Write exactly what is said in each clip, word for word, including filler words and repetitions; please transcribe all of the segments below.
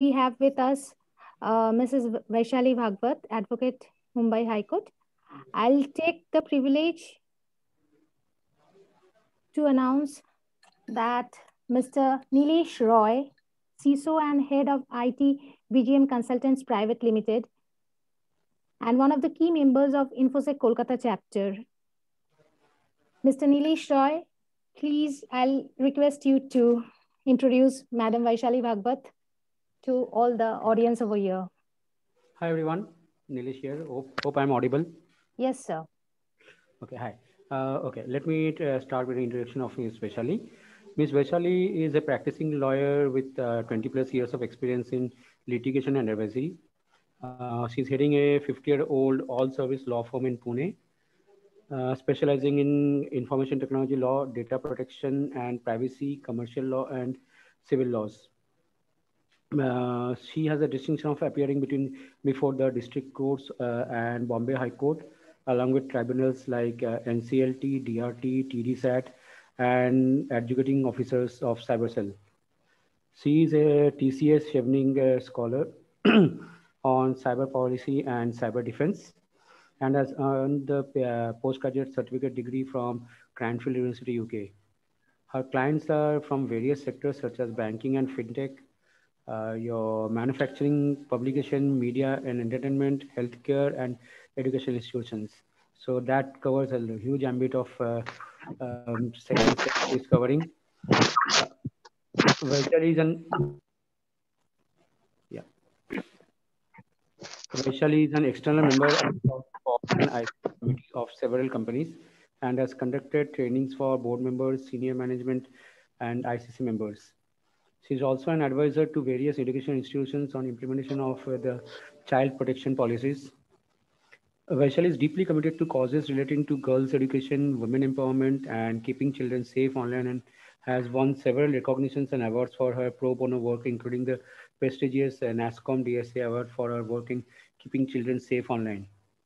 we have with us uh, Missus Vaishali Bhagwat, Advocate, Mumbai High Court. I'll take the privilege to announce that Mister Nilesh Roy, C I S O and Head of I T B G M Consultants Private Limited, and one of the key members of InfoSec Kolkata chapter. Mister Nilesh Roy, please, I'll request you to introduce Madam Vaishali Bhagwat to all the audience over here. Hi everyone, Nilesh here. Hope, hope I'm audible. Yes, sir. Okay, hi. Uh, okay, let me uh, start with the introduction of Miz Vaishali. Miz Vaishali is a practicing lawyer with uh, twenty plus years of experience in litigation and advisory. Uh, she's heading a fifty-year-old all-service law firm in Pune, uh, specializing in information technology law, data protection and privacy, commercial law, and civil laws. Uh, she has a distinction of appearing between before the district courts uh, and Bombay High Court, along with tribunals like uh, N C L T, D R T, T D S A T, and adjudicating officers of CyberCell. She is a T C S Chevening uh, scholar on cyber policy and cyber defense, and has earned the uh, postgraduate certificate degree from Cranfield University, U K. Her clients are from various sectors such as banking and fintech, uh, your manufacturing, publication, media and entertainment, healthcare, and education institutions. So that covers a huge ambit of uh, um, segments that she's covering. Uh, Vaishali is an yeah. Vaishali is an external member of and I C committees of several companies and has conducted trainings for board members, senior management, and I C C members. She is also an advisor to various education institutions on implementation of uh, the child protection policies. Vaishali is deeply committed to causes relating to girls' education, women empowerment, and keeping children safe online, and has won several recognitions and awards for her pro bono work, including the prestigious uh, NASSCOM D S A award for her work in keeping children safe online.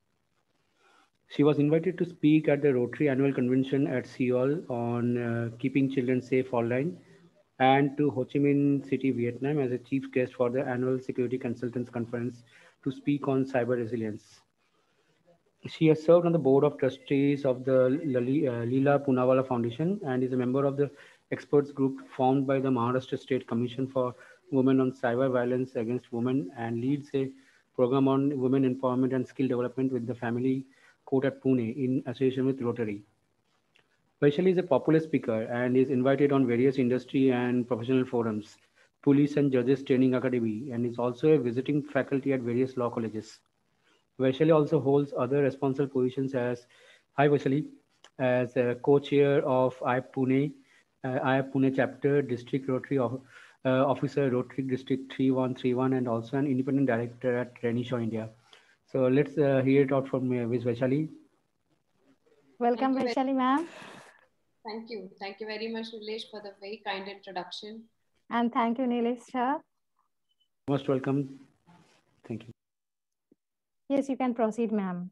She was invited to speak at the Rotary Annual Convention at Seoul on uh, keeping children safe online and to Ho Chi Minh City, Vietnam as a chief guest for the annual Security Consultants Conference to speak on cyber resilience. She has served on the board of trustees of the Lali, uh, Leela Poonawalla Foundation and is a member of the experts group formed by the Maharashtra State Commission for Women on Cyber Violence Against Women and leads a program on women empowerment and skill development with the family court at Pune in association with Rotary. Vaishali is a popular speaker and is invited on various industry and professional forums, police and judges training academy, and is also a visiting faculty at various law colleges. Vaishali also holds other responsible positions as, hi Vaishali, as a co-chair of I P Pune, uh, I P Pune chapter, district Rotary of, uh, officer, Rotary District three one three one, and also an independent director at Renishaw India. So let's uh, hear it out from uh, Miz Vaishali. Welcome, Vaishali ma'am. Thank you. Thank you very much, Nilesh, for the very kind introduction. And thank you, Nilesh sir. Most welcome. Thank you. Yes, you can proceed, ma'am.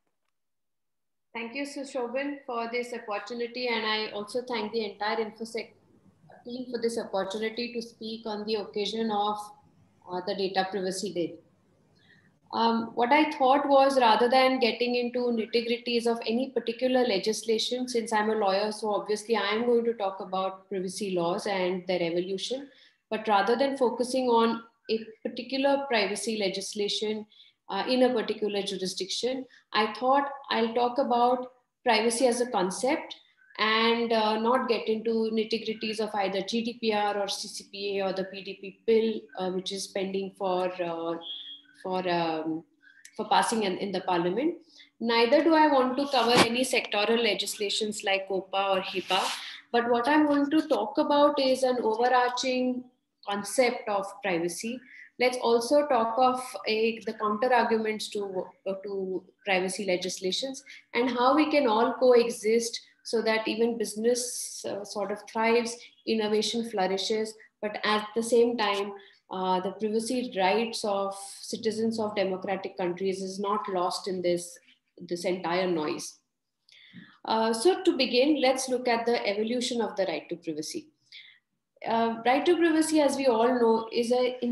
Thank you, Sushobhan, for this opportunity. And I also thank the entire InfoSec team for this opportunity to speak on the occasion of uh, the Data Privacy Day. Um, what I thought was, rather than getting into nitty-gritties of any particular legislation, since I'm a lawyer, so obviously I'm going to talk about privacy laws and their evolution. But rather than focusing on a particular privacy legislation uh, in a particular jurisdiction, I thought I'll talk about privacy as a concept and uh, not get into nitty-gritties of either G D P R or C C P A or the P D P bill, uh, which is pending for uh, for um, for passing in, in the parliament. Neither do I want to cover any sectoral legislations like COPA or HIPAA, but what I'm going to talk about is an overarching concept of privacy. Let's also talk of a, the counter arguments to, to privacy legislations and how we can all coexist so that even business uh, sort of thrives, innovation flourishes, but at the same time, uh, the privacy rights of citizens of democratic countries is not lost in this, this entire noise. Uh, so to begin, let's look at the evolution of the right to privacy. Uh, right to privacy, as we all know, is an in,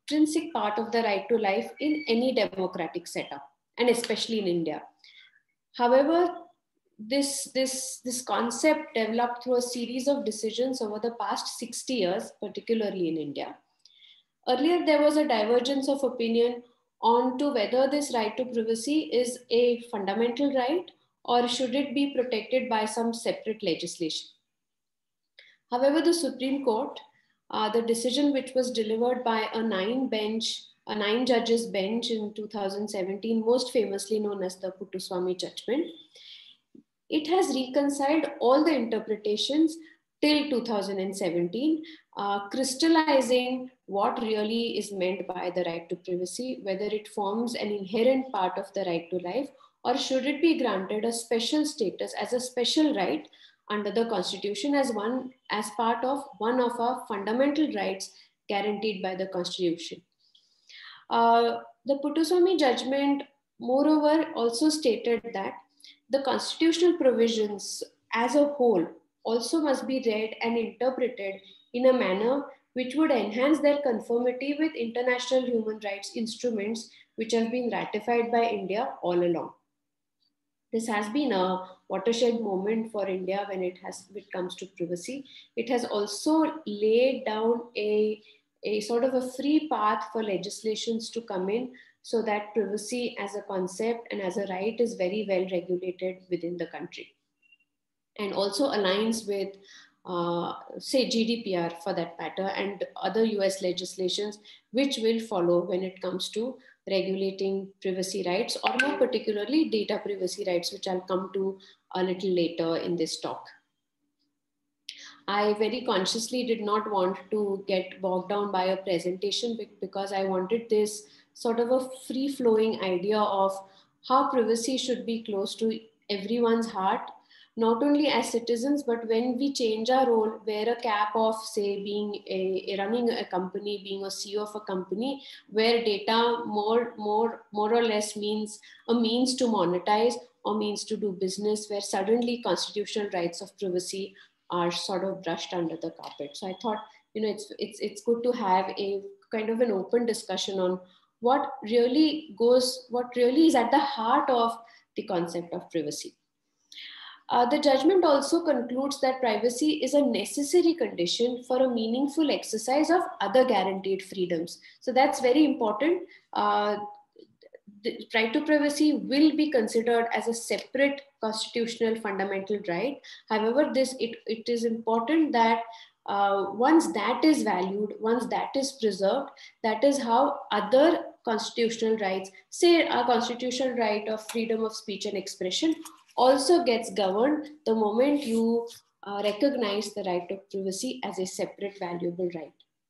intrinsic part of the right to life in any democratic setup, and especially in India. However, this, this, this concept developed through a series of decisions over the past sixty years, particularly in India. Earlier, there was a divergence of opinion on to whether this right to privacy is a fundamental right or should it be protected by some separate legislation. However, the Supreme Court, uh, the decision which was delivered by a nine bench, a nine judges bench in two thousand seventeen, most famously known as the Puttaswamy judgment, it has reconciled all the interpretations till two thousand seventeen, uh, crystallizing what really is meant by the right to privacy, whether it forms an inherent part of the right to life, or should it be granted a special status as a special right under the Constitution as one as part of one of our fundamental rights guaranteed by the Constitution. Uh, the Puttaswamy judgment, moreover, also stated that the constitutional provisions as a whole also must be read and interpreted in a manner which would enhance their conformity with international human rights instruments which have been ratified by India all along. This has been a watershed moment for India when it has when it comes to privacy. It has also laid down a, a sort of a free path for legislations to come in, so that privacy as a concept and as a right is very well regulated within the country, and also aligns with, uh, say, G D P R for that matter, and other U S legislations which will follow when it comes to regulating privacy rights, or more particularly data privacy rights, which I'll come to a little later in this talk. I very consciously did not want to get bogged down by a presentation because I wanted this sort of a free-flowing idea of how privacy should be close to everyone's heart, not only as citizens, but when we change our role, wear a cap of, say, being a, a running a company, being a C E O of a company, where data more, more, more or less means a means to monetize or means to do business, where suddenly constitutional rights of privacy are sort of brushed under the carpet. So I thought, you know, it's, it's, it's good to have a kind of an open discussion on what really goes, what really is at the heart of the concept of privacy. Uh, the judgment also concludes that privacy is a necessary condition for a meaningful exercise of other guaranteed freedoms. So that's very important. Uh, the right to privacy will be considered as a separate constitutional fundamental right. However, this it, it is important that uh, once that is valued, once that is preserved, that is how other constitutional rights, say our constitutional right of freedom of speech and expression, also gets governed the moment you uh, recognize the right to privacy as a separate valuable right.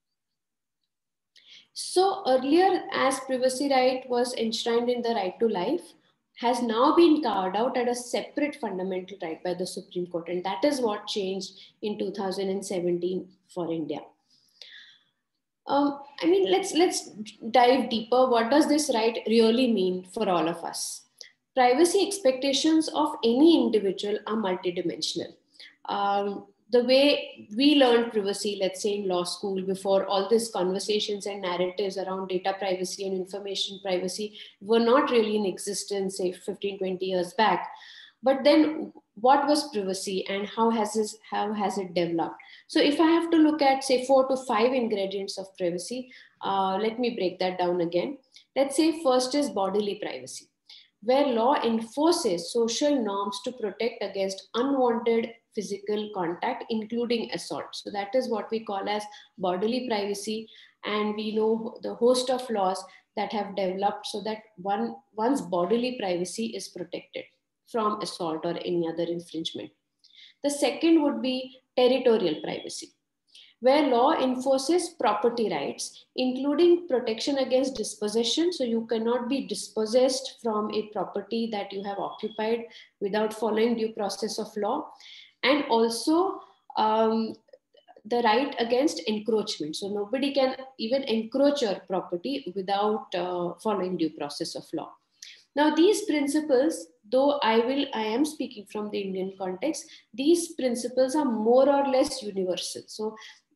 So earlier, as privacy right was enshrined in the right to life, has now been carved out as a separate fundamental right by the Supreme Court. And that is what changed in two thousand seventeen for India. Um, I mean, let's, let's dive deeper. What does this right really mean for all of us? Privacy expectations of any individual are multidimensional. Um, the way we learned privacy, let's say in law school, before all these conversations and narratives around data privacy and information privacy were not really in existence, say fifteen, twenty years back. But then what was privacy and how has, this, how has it developed? So if I have to look at, say, four to five ingredients of privacy, uh, let me break that down again. Let's say first is bodily privacy, where law enforces social norms to protect against unwanted physical contact, including assault. So that is what we call as bodily privacy. And we know the host of laws that have developed so that one, one's bodily privacy is protected from assault or any other infringement. The second would be territorial privacy, where law enforces property rights, including protection against dispossession. So you cannot be dispossessed from a property that you have occupied without following due process of law. And also um, the right against encroachment. So nobody can even encroach your property without uh, following due process of law. Now, these principles, though I will, I am speaking from the Indian context, these principles are more or less universal. So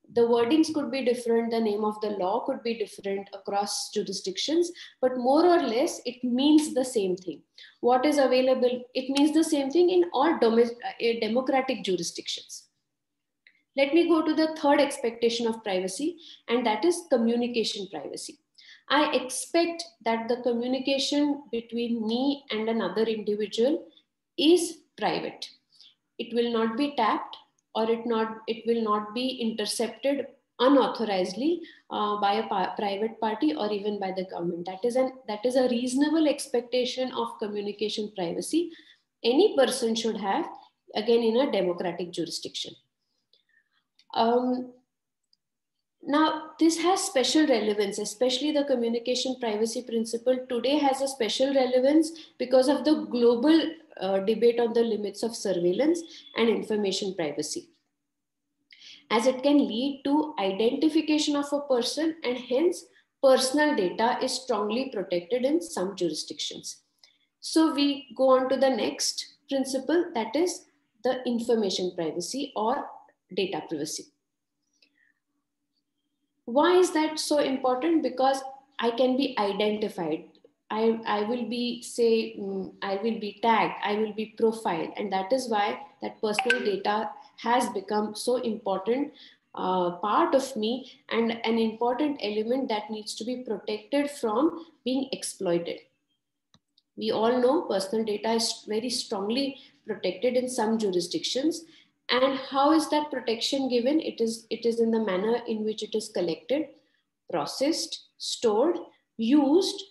the wordings could be different, the name of the law could be different across jurisdictions, but more or less it means the same thing. What is available, it means the same thing in all democratic jurisdictions. Let me go to the third expectation of privacy, and that is communication privacy. I expect that the communication between me and another individual is private. It will not be tapped, or it not it will not be intercepted unauthorizedly uh, by a pa private party or even by the government. That is an that is a reasonable expectation of communication privacy any person should have, again, in a democratic jurisdiction. Um, now, this has special relevance, especially the communication privacy principle today has a special relevance because of the global uh, debate on the limits of surveillance and information privacy, as it can lead to identification of a person, and hence personal data is strongly protected in some jurisdictions. So we go on to the next principle, that is the information privacy or data privacy. Why is that so important? Because I can be identified. I, I will be, say, um, I will be tagged, I will be profiled. And that is why that personal data has become so important uh, part of me, and an important element that needs to be protected from being exploited. We all know personal data is very strongly protected in some jurisdictions. And how is that protection given? It is, it is in the manner in which it is collected, processed, stored, used,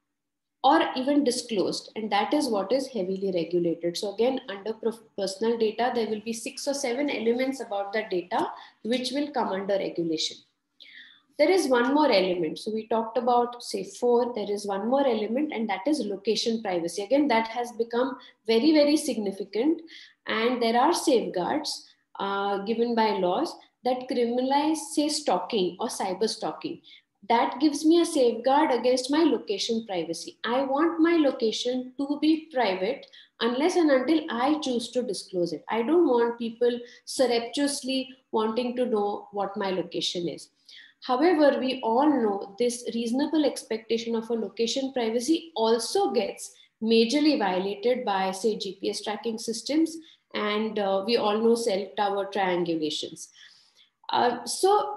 or even disclosed. And that is what is heavily regulated. So again, under personal data, there will be six or seven elements about the data which will come under regulation. There is one more element. So we talked about, say, four. There is one more element, and that is location privacy. Again, that has become very, very significant. And there are safeguards uh, given by laws that criminalize, say, stalking or cyber stalking. That gives me a safeguard against my location privacy. I want my location to be private unless and until I choose to disclose it. I don't want people surreptitiously wanting to know what my location is. However, we all know this reasonable expectation of a location privacy also gets majorly violated by, say, G P S tracking systems, and uh, we all know cell tower triangulations. Uh, so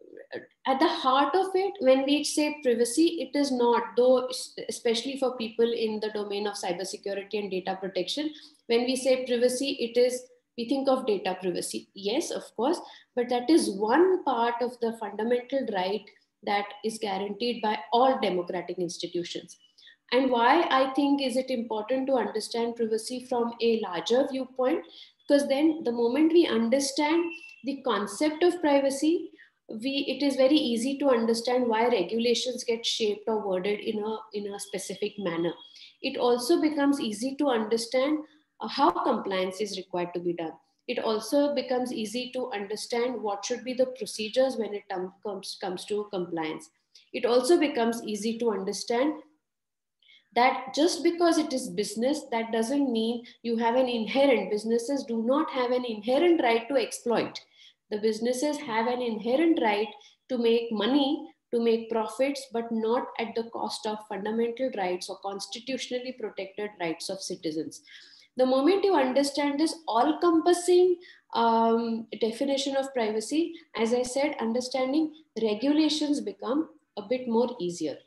at the heart of it, when we say privacy, it is not, though, especially for people in the domain of cybersecurity and data protection, when we say privacy, it is, we think of data privacy. Yes, of course, but that is one part of the fundamental right that is guaranteed by all democratic institutions. And why I think is it important to understand privacy from a larger viewpoint? Because then the moment we understand the concept of privacy, we, it is very easy to understand why regulations get shaped or worded in a, in a specific manner. It also becomes easy to understand uh, how compliance is required to be done. It also becomes easy to understand what should be the procedures when it comes, comes to compliance. It also becomes easy to understand that just because it is business, that doesn't mean you have an inherent, businesses do not have an inherent right to exploit. The businesses have an inherent right to make money, to make profits, but not at the cost of fundamental rights or constitutionally protected rights of citizens. The moment you understand this all-encompassing um, definition of privacy, as I said, understanding regulations become a bit more easier.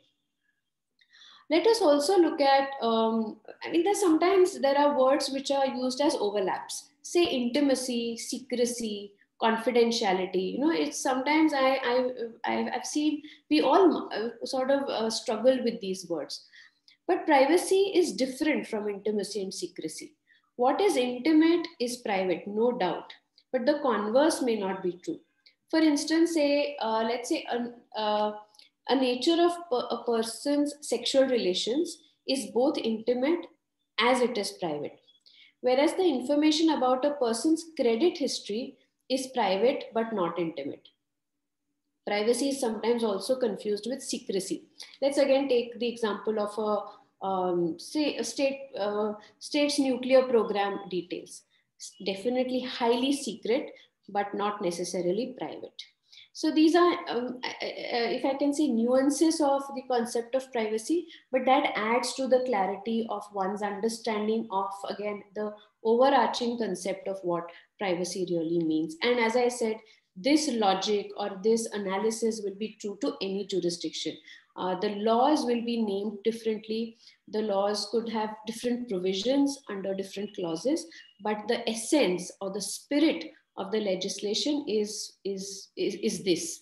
Let us also look at, um, I mean, there's sometimes there are words which are used as overlaps, say intimacy, secrecy, confidentiality. You know, it's sometimes I, I, I've seen, we all sort of uh, struggle with these words. But privacy is different from intimacy and secrecy. What is intimate is private, no doubt, but the converse may not be true. For instance, say, uh, let's say, a, uh, a nature of a person's sexual relations is both intimate as it is private, whereas the information about a person's credit history is private but not intimate. Privacy is sometimes also confused with secrecy. Let's again take the example of a um, say a state uh, state's nuclear program details. Definitely highly secret, but not necessarily private. So these are, um, if I can say, nuances of the concept of privacy, but that adds to the clarity of one's understanding of, again, the overarching concept of what privacy really means. And as I said, this logic or this analysis will be true to any jurisdiction. Uh, the laws will be named differently. The laws could have different provisions under different clauses, but the essence or the spirit of the legislation is, is, is, is this.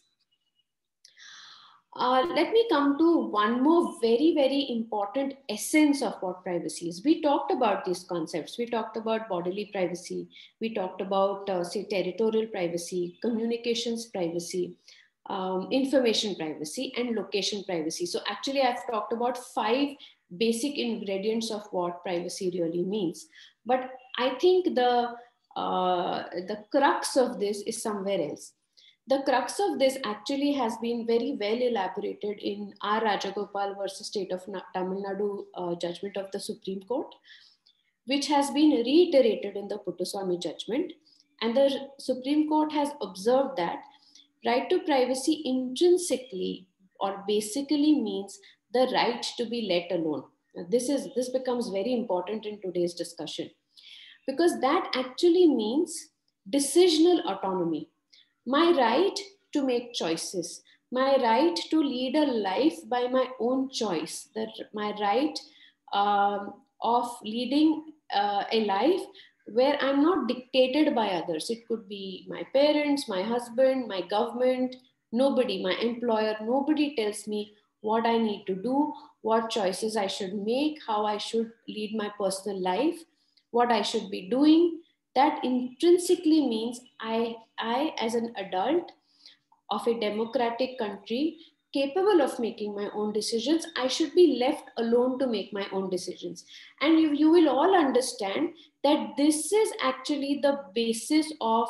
Uh, let me come to one more very, very important essence of what privacy is. We talked about these concepts. We talked about bodily privacy. We talked about, uh, say, territorial privacy, communications privacy, um, information privacy, and location privacy. So actually, I've talked about five basic ingredients of what privacy really means. But I think the, uh, the crux of this is somewhere else. The crux of this actually has been very well elaborated in R. Rajagopal versus State of Tamil Nadu uh, judgment of the Supreme Court, which has been reiterated in the Puttaswamy judgment. And the Supreme Court has observed that right to privacy intrinsically or basically means the right to be let alone. This, is, this becomes very important in today's discussion, because that actually means decisional autonomy. My right to make choices, my right to lead a life by my own choice, that my right um, of leading uh, a life where I'm not dictated by others. It could be my parents, my husband, my government, nobody, my employer, nobody tells me what I need to do, what choices I should make, how I should lead my personal life, what I should be doing. That intrinsically means I, I, as an adult of a democratic country, capable of making my own decisions, I should be left alone to make my own decisions. And you, you will all understand that this is actually the basis of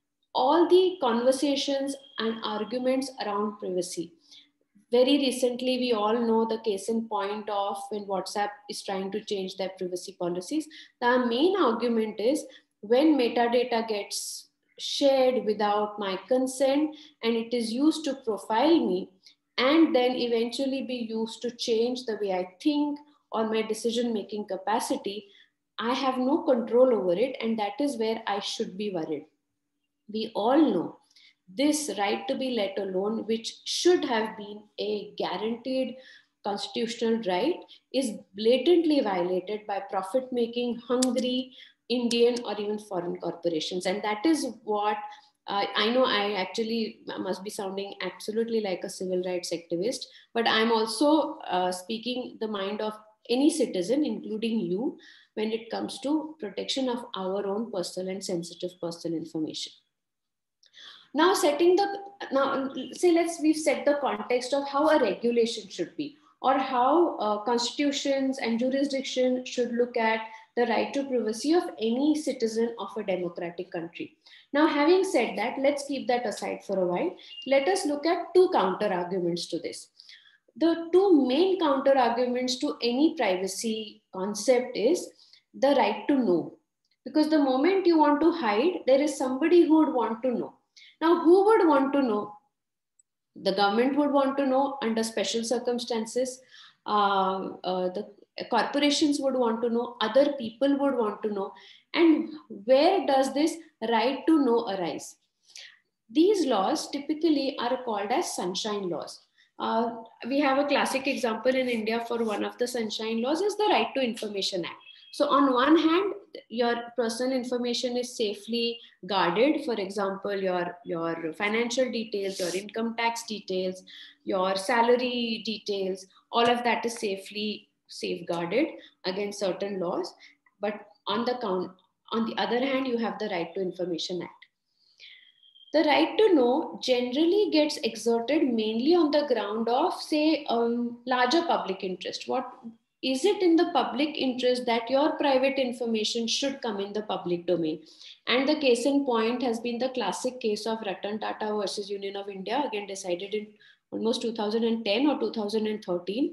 all the conversations and arguments around privacy. Very recently, we all know the case in point of when WhatsApp is trying to change their privacy policies. The main argument is when metadata gets shared without my consent and it is used to profile me and then eventually be used to change the way I think or my decision-making capacity, I have no control over it, and that is where I should be worried. We all know this right to be let alone, which should have been a guaranteed constitutional right, is blatantly violated by profit-making, hungry Indian or even foreign corporations. And that is what uh, I know. I actually must be sounding absolutely like a civil rights activist, but I'm also uh, speaking the mind of any citizen, including you, when it comes to protection of our own personal and sensitive personal information. Now, setting the, now say let's, we've set the context of how a regulation should be, or how uh, constitutions and jurisdiction should look at the right to privacy of any citizen of a democratic country. Now, having said that, let's keep that aside for a while. Let us look at two counter arguments to this. The two main counter arguments to any privacy concept is the right to know. Because the moment you want to hide, there is somebody who would want to know. Now, who would want to know? The government would want to know under special circumstances. Uh, uh, the corporations would want to know. Other people would want to know. And where does this right to know arise? These laws typically are called as sunshine laws. Uh, we have a classic example in India for one of the sunshine laws is the Right to Information Act. So on one hand, your personal information is safely guarded. For example, your, your financial details, your income tax details, your salary details, all of that is safely safeguarded against certain laws. But on the count, on the other hand, you have the Right to Information Act. The right to know generally gets exerted mainly on the ground of, say, um, larger public interest. What is it in the public interest that your private information should come in the public domain? And the case in point has been the classic case of Ratan Tata versus Union of India, again decided in almost two thousand ten or two thousand thirteen.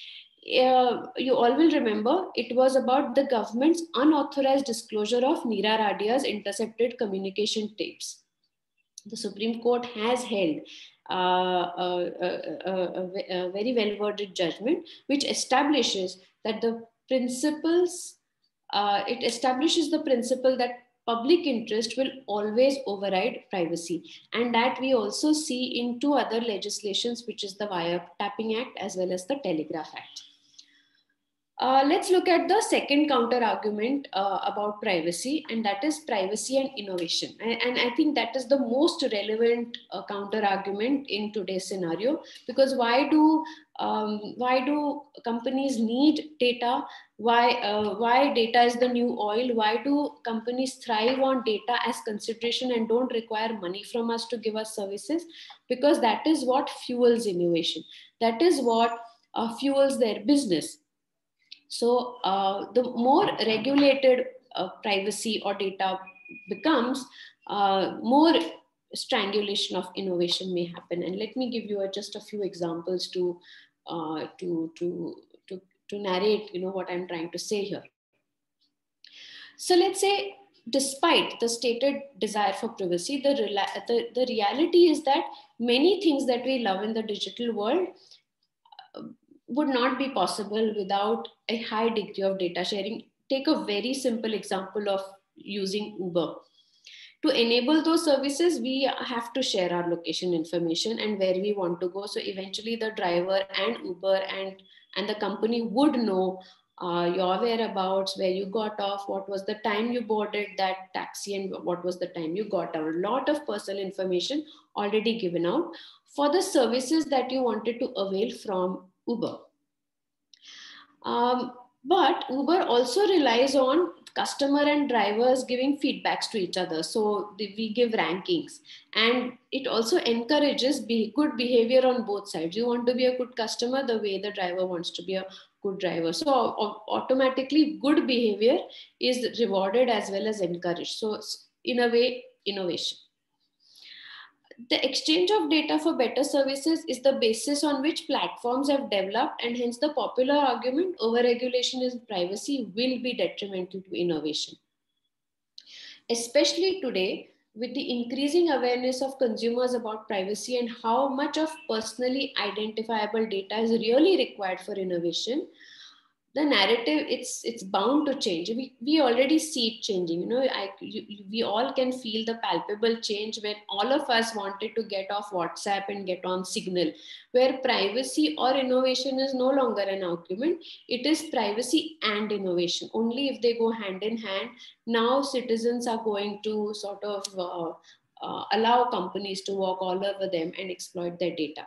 Uh, you all will remember it was about the government's unauthorized disclosure of Neera Radia's intercepted communication tapes. the Supreme Court has held uh, a, a, a, a very well-worded judgment, which establishes that the principles, uh, it establishes the principle that public interest will always override privacy. And that we also see in two other legislations, which is the Wiretapping Act as well as the Telegraph Act. Uh, let's look at the second counter argument uh, about privacy, and that is privacy and innovation. And, and I think that is the most relevant uh, counter argument in today's scenario, because why do um, why do companies need data? Why uh, why data is the new oil? Why do companies thrive on data as consideration and don't require money from us to give us services? Because that is what fuels innovation. That is what uh, fuels their business. So uh, the more regulated uh, privacy or data becomes, uh, more strangulation of innovation may happen. And let me give you a, just a few examples to, uh, to, to, to, to narrate, you know, what I'm trying to say here. So let's say, despite the stated desire for privacy, the, the, the reality is that many things that we love in the digital world uh, would not be possible without a high degree of data sharing. Take a very simple example of using Uber. To enable those services, we have to share our location information and where we want to go. So eventually the driver and Uber and, and the company would know uh, your whereabouts, where you got off, what was the time you boarded that taxi, and what was the time you got out. A lot of personal information already given out for the services that you wanted to avail from Uber. Um, but Uber also relies on customer and drivers giving feedbacks to each other. So we give rankings, and it also encourages be good behavior on both sides. You want to be a good customer the way the driver wants to be a good driver. So automatically good behavior is rewarded as well as encouraged. So in a way, innovation. The exchange of data for better services is the basis on which platforms have developed, and hence the popular argument over-regulation in privacy will be detrimental to innovation. Especially today, with the increasing awareness of consumers about privacy and how much of personally identifiable data is really required for innovation, the narrative, it's it's bound to change. We, we already see it changing. You know, I, you, we all can feel the palpable change when all of us wanted to get off WhatsApp and get on Signal, where privacy or innovation is no longer an argument. It is privacy and innovation. Only if they go hand in hand, now citizens are going to sort of uh, uh, allow companies to walk all over them and exploit their data.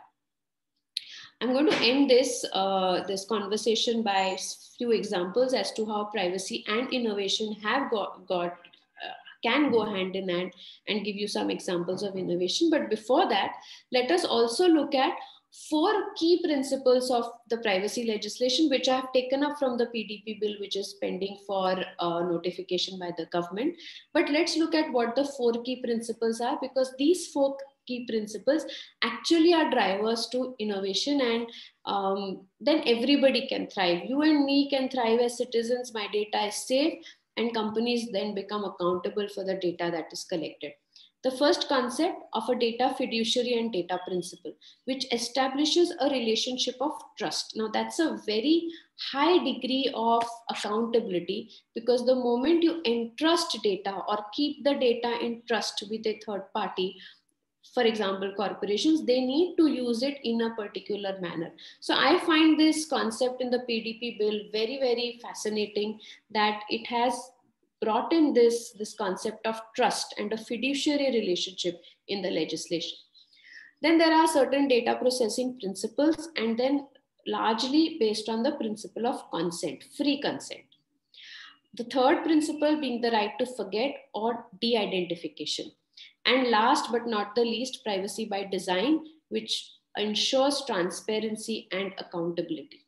I'm going to end this, uh, this conversation by a few examples as to how privacy and innovation have got, got uh, can go hand in hand, and give you some examples of innovation. But before that, let us also look at four key principles of the privacy legislation, which I have taken up from the P D P bill, which is pending for uh, notification by the government. But let's look at what the four key principles are, because these four key principles actually are drivers to innovation, and um, then everybody can thrive. You and me can thrive as citizens. My data is safe, and companies then become accountable for the data that is collected. The first concept of a data fiduciary and data principle, which establishes a relationship of trust. Now that's a very high degree of accountability, because the moment you entrust data or keep the data in trust with a third party, for example, corporations, they need to use it in a particular manner. So I find this concept in the P D P bill very, very fascinating, that it has brought in this, this concept of trust and a fiduciary relationship in the legislation. Then there are certain data processing principles, and then largely based on the principle of consent, free consent. The third principle being the right to forget or de-identification. And last but not the least, privacy by design, which ensures transparency and accountability.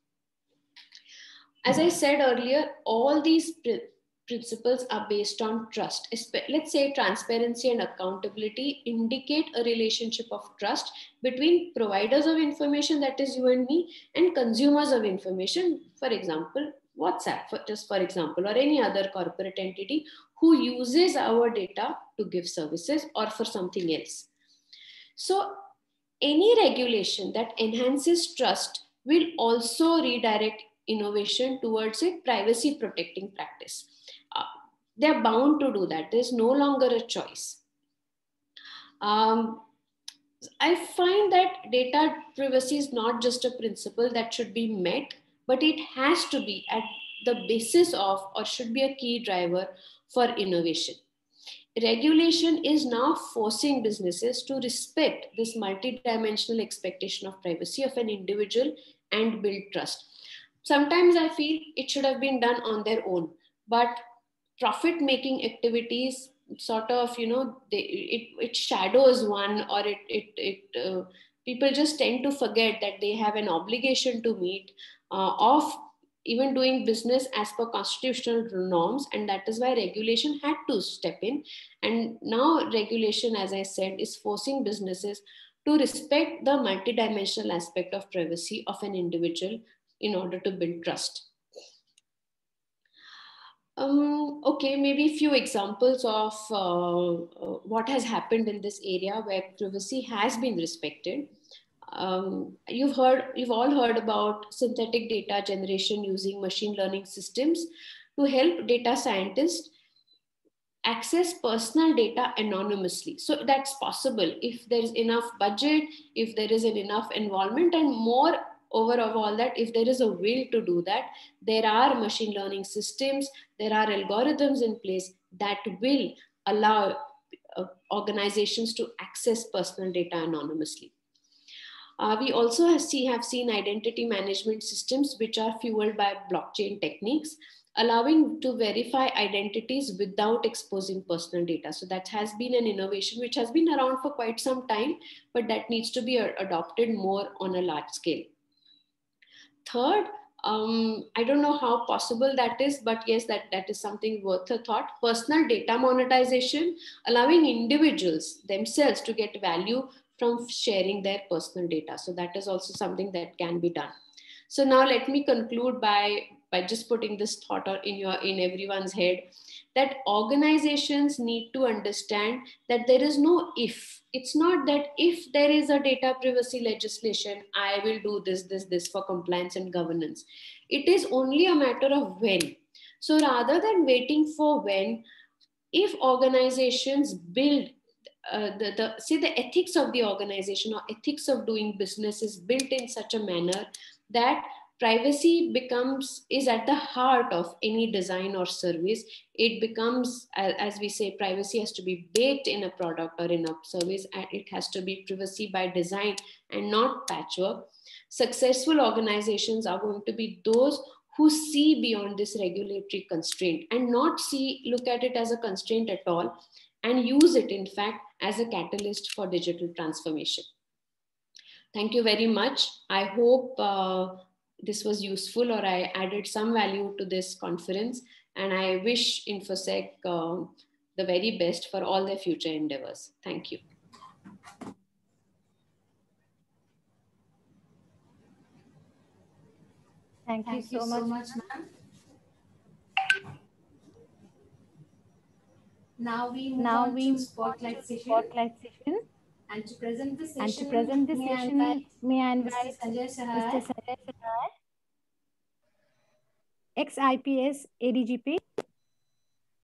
As I said earlier, all these pr principles are based on trust. Let's say transparency and accountability indicate a relationship of trust between providers of information, that is you and me, and consumers of information, for example, WhatsApp, for, just for example, or any other corporate entity who uses our data to give services or for something else. So any regulation that enhances trust will also redirect innovation towards a privacy protecting practice. Uh, they're bound to do that. There's no longer a choice. Um, I find that data privacy is not just a principle that should be met, but it has to be at the basis of, or should be a key driver for innovation. Regulation is now forcing businesses to respect this multidimensional expectation of privacy of an individual and build trust. Sometimes I feel it should have been done on their own, but profit making activities sort of, you know, they, it, it shadows one, or it, it, it uh, people just tend to forget that they have an obligation to meet uh, of even doing business as per constitutional norms, and that is why regulation had to step in. And now regulation, as I said, is forcing businesses to respect the multidimensional aspect of privacy of an individual in order to build trust. Um, okay, maybe a few examples of uh, uh, what has happened in this area where privacy has been respected. Um, you've heard, you've all heard about synthetic data generation using machine learning systems to help data scientists access personal data anonymously. So that's possible if there is enough budget, if there is an enough involvement, and more over of all that, if there is a will to do that, there are machine learning systems, there are algorithms in place that will allow uh, organizations to access personal data anonymously. Uh, we also have, see, have seen identity management systems which are fueled by blockchain techniques, allowing to verify identities without exposing personal data. So that has been an innovation which has been around for quite some time, but that needs to be adopted more on a large scale. Third, um, I don't know how possible that is, but yes, that, that is something worth a thought. Personal data monetization, allowing individuals themselves to get value from sharing their personal data. So that is also something that can be done. So now let me conclude by, by just putting this thought in, your, in everyone's head, that organizations need to understand that there is no if. It's not that if there is a data privacy legislation, I will do this, this, this for compliance and governance. It is only a matter of when. So rather than waiting for when, if organizations build uh, the, the, say the ethics of the organization or ethics of doing business is built in such a manner that privacy becomes, is at the heart of any design or service. It becomes, as we say, privacy has to be baked in a product or in a service, and it has to be privacy by design and not patchwork. Successful organizations are going to be those who see beyond this regulatory constraint and not see, look at it as a constraint at all, and use it, in fact, as a catalyst for digital transformation. Thank you very much. I hope uh, this was useful, or I added some value to this conference, and I wish InfoSec uh, the very best for all their future endeavors. Thank you. Thank, Thank you so, you so much, ma'am. Now we move now on we to spotlight session. Spotlight session. And to present the session, and to present this may session, I invite may I invite Mister Sanjay Sahai, Mister Sanjay Sahai, ex-I P S A D G P.